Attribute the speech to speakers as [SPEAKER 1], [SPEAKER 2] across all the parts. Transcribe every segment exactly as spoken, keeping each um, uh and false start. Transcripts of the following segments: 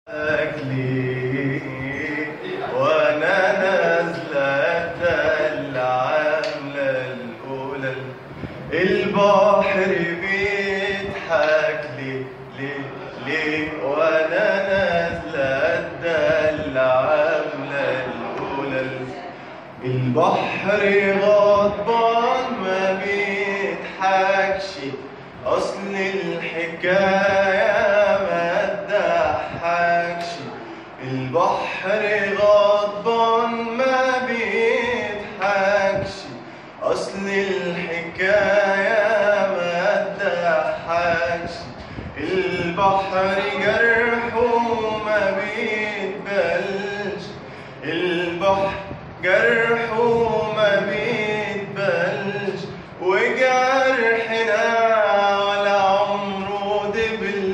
[SPEAKER 1] أكلي وأنا نازلة العاملة الأولى، البحر بيضحك لي ليه ليه وأنا نازلة العاملة الأولى. البحر غضبان ما بيضحكش، أصل الحكاية ما تضحكش. البحر غضبان ما بيضحكش، أصل الحكاية ما تضحكش. البحر جرحه ما بيتبلش، البحر جرحه ما بيتبلش، وجرحنا ولا عمره دبل،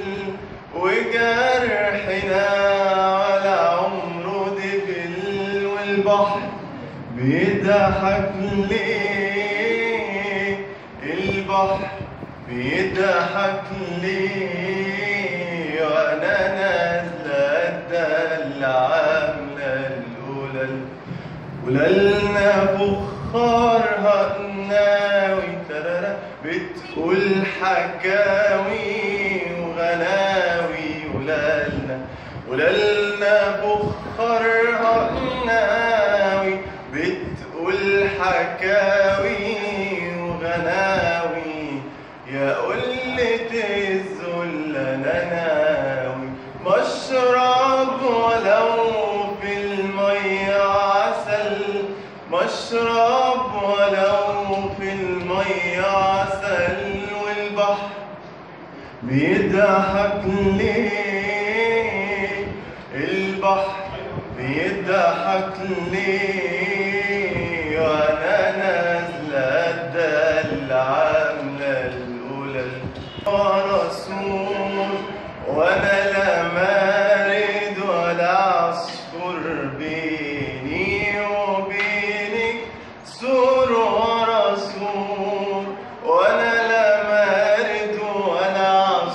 [SPEAKER 1] وجرحنا ولا عمره دبل. والبحر بيضحك ليه، البحر بيضحك ليه وانا نازله العامله الاولى. ولالنا فخارها قناوي ترارا، بتقول حكاوي وغناوي. ولالنا ولالنا فخارها قناوي، بتقول حكاوي وغناوي. يا قلة الذل انا ناوي مشرب ولو في المية عسل، مشرب ولو في المية عسل. والبحر بيضحك ليه، البحر بيضحك ليه وانا نازله العامله الاولى. ورسول وانا لا مارد ولا عصفور، بيني وبينك سور ورسول. وانا لا مارد ولا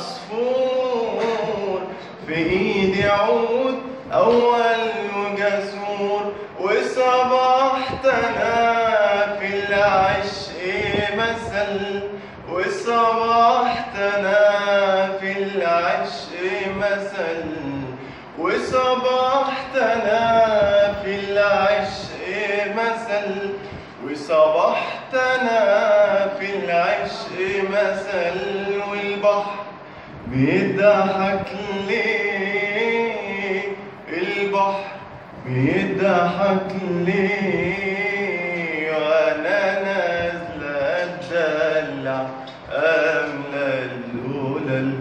[SPEAKER 1] عصفور، في ايدي عود اول وجسور. وصبحت انا في العشق مثل، وصبحت انا في العشق مثل، وصبحت انا في العشق مثل، وصبحت انا في العشق مثل. والبحر بيضحك ليه، البحر بيضحك ليه وانا نازله الدلع املى الاولى.